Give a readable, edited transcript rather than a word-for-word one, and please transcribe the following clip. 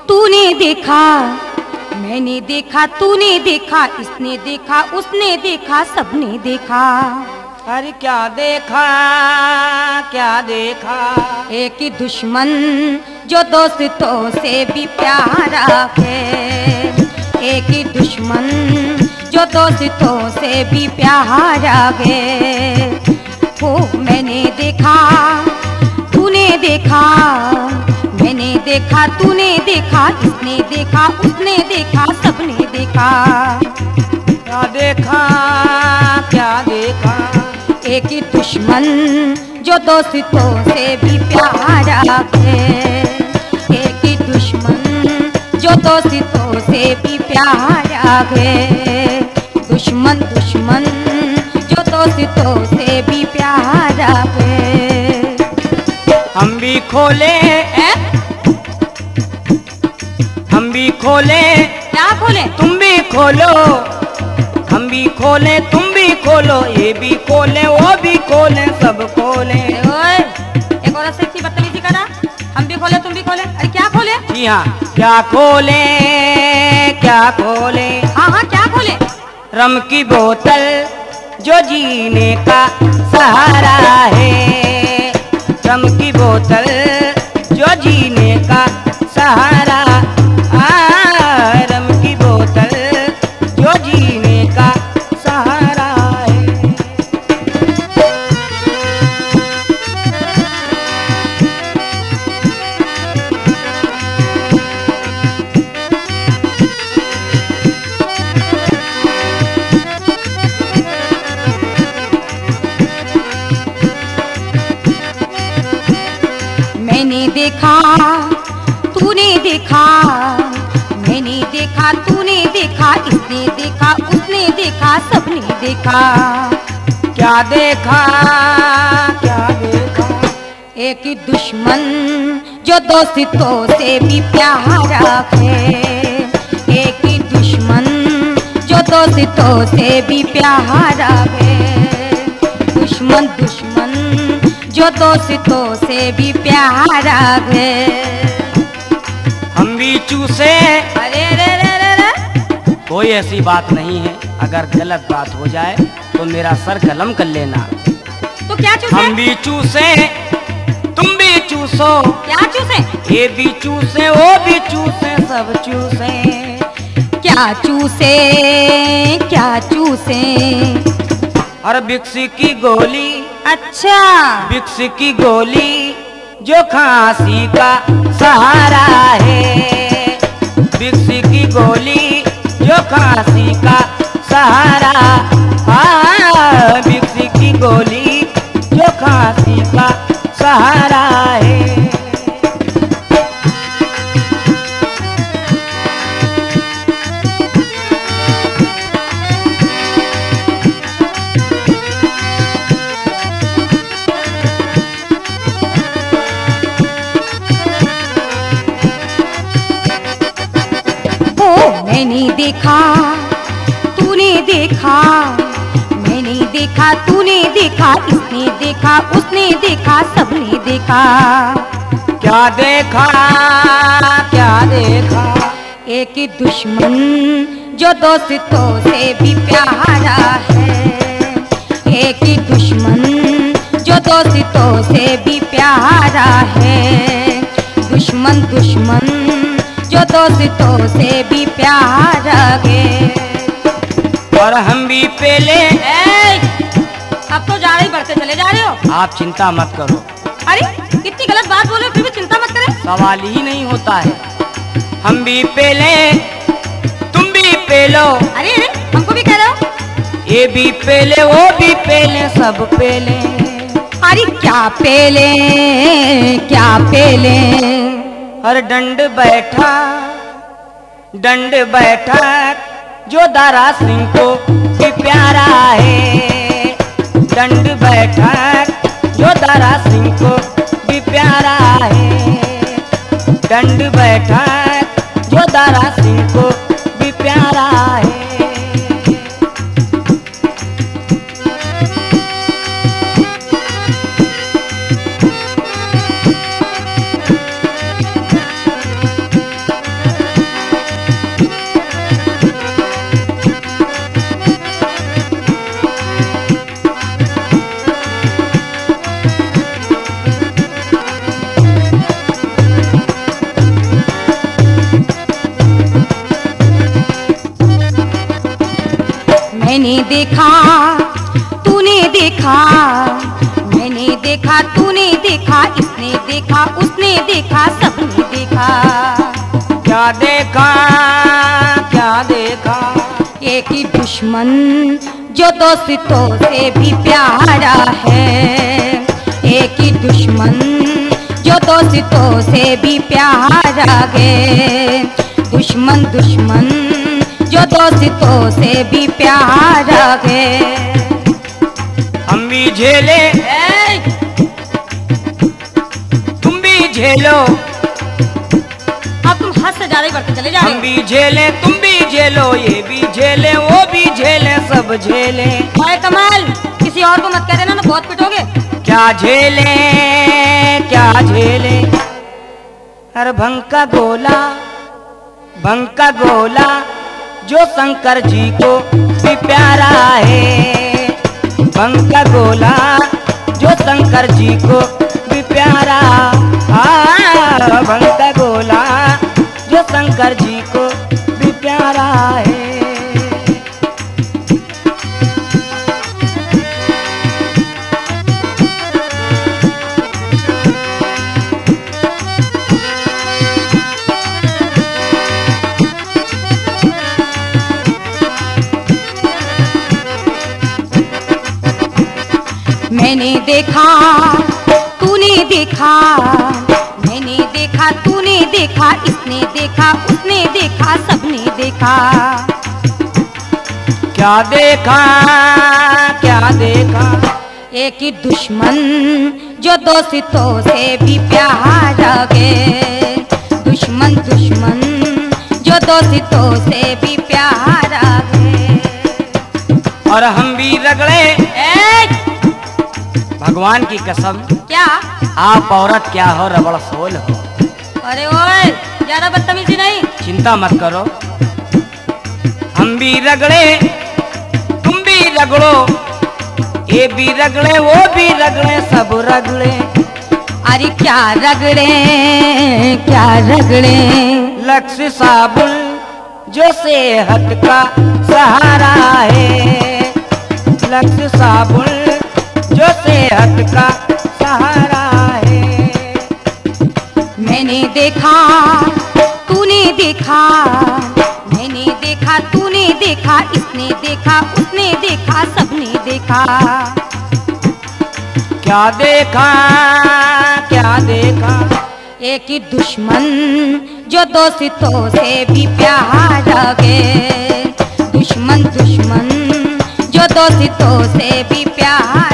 तूने देखा, मैंने देखा, तूने देखा, इसने देखा, उसने देखा, सबने देखा। अरे क्या देखा, क्या देखा? एक ही दुश्मन जो दोस्तों से भी प्यारा है, एक ही दुश्मन जो दोस्तों से भी प्यारा है। वो मैंने देखा, तूने देखा, मैंने देखा, तूने देखा, इसने देखा, उसने देखा, सबने देखा। क्या देखा, क्या देखा? एक ही दुश्मन जो दोस्तों से भी प्यारा है, एक ही दुश्मन जो दोस्तों से भी प्यारा है। दुश्मन दुश्मन जो दोस्तों से भी प्यारा है। हम भी खोले, हम भी खोले, क्या खोले? तुम भी खोलो, हम भी खोले, तुम भी खोलो, ये भी खोले, वो भी खोले, सब खोले। ओए, एक औरत से इतनी बदतमीजी करा। हम भी खोले, तुम भी खोले। अरे क्या खोले? जी हाँ, क्या खोले, क्या खोले? हाँ हाँ, क्या खोले? रम की बोतल जो जीने का सहारा है, रम की बोतल जो जीने का सहारा। रम की बोतल जो जीने का सहारा है। मैंने देखा, तूने देखा, मैंने देखा, तूने देखा, इसने देखा, उसने देखा, सबने देखा। क्या देखा, क्या देखा? एक ही दुश्मन जो दोस्तों से भी प्यारा है, एक ही दुश्मन जो दोस्तों से भी प्यारा है। दुश्मन दुश्मन जो दोस्तों से भी प्यारा है। हम भी चूसे, अरे रे रे रे रे, कोई ऐसी बात नहीं है, अगर गलत बात हो जाए तो मेरा सर कलम कर लेना। तो क्या चूसे? हम भी चूसे, तुम भी चूसो, क्या चूसे? ये भी चूसे, वो भी चूसे, सब चूसे। क्या चूसे, क्या चूसे? और विक्स की गोली, अच्छा, विक्स की गोली जो खांसी का सहारा है, विक्स की गोली जो खांसी का सहारा। विक्स की गोली जो खांसी का सहारा है। मैंने देखा, तूने देखा, मैंने देखा, तूने देखा, इसने देखा, उसने देखा, सबने देखा। क्या देखा, क्या देखा? एक ही दुश्मन जो दोस्तों से भी प्यारा है, एक ही दुश्मन जो दोस्तों से भी प्यारा है। दुश्मन दुश्मन जो दोस्तों से भी प्यारा है। और हम भी पहले, अब तो जा रही, बढ़ते चले जा रहे हो। आप चिंता मत करो। अरे इतनी गलत बात बोले फिर भी चिंता मत करें। सवाल ही नहीं होता है। हम भी पहले, तुम भी पहलो। अरे अरे, हमको भी कह रहे हो? ये भी पहले, वो भी पहले, सब पहले। अरे क्या पहले, क्या पहले? हर दंड बैठा, दंड बैठा जो दारा सिंह को भी प्यारा है, दंड बैठा जो दारा सिंह को भी प्यारा है, दंड बैठा जो दारा सिंह को भी प्यारा है। मैंने देखा तूने देखा, मैंने देखा तूने देखा, इसने देखा उसने देखा, सबने देखा। क्या देखा क्या देखा? एक ही दुश्मन जो दोस्तों से भी प्यारा है, एक ही दुश्मन जो दोस्तों से भी प्यारा है। दुश्मन दुश्मन जो दोस्तों से भी प्यारा है। हम भी झेले तुम भी झेलो, अब तुम हद से ज्यादा ही बढ़ते चले जा रहे हम हो। भी झेले तुम भी झेलो, ये भी झेले वो भी झेले, सब झेले। ओए कमाल, किसी और को मत कह देना ना, बहुत पिटोगे। क्या झेले क्या झेले? हर भंग का गोला, भंग का गोला जो शंकर जी को भी प्यारा है। भंग का गोला जो शंकर जी को भी प्यारा, भंग का गोला जो शंकर जी को भी प्यारा है। मैंने देखा तूने देखा, मैंने देखा तूने देखा, इसने देखा उसने देखा, सबने देखा। क्या देखा क्या देखा? एक ही दुश्मन जो दोस्तों से भी प्यारा है। दुश्मन दुश्मन जो दोस्तों से भी प्यारा है। और हम भी रगड़े भगवान की कसम, क्या आप औरत क्या हो, रबड़ सोल हो। अरे ओए ज्यादा बदतमीजी नहीं। चिंता मत करो, हम भी रगड़े तुम भी रगड़ो, ये भी रगड़े वो भी रगड़े, सब रगड़े। अरे क्या रगड़े क्या रगड़े? लक्ष्य साबुन जो सेहत का सहारा है, लक्ष्य साबुन जो सेहत का सहारा है। मैंने देखा तूने देखा, मैंने देखा तूने देखा, इसने देखा उसने देखा, सबने देखा। क्या देखा क्या देखा? एक ही दुश्मन जो दोस्तों से भी प्यारा है। दुश्मन दुश्मन जो दोस्तों से भी प्यारा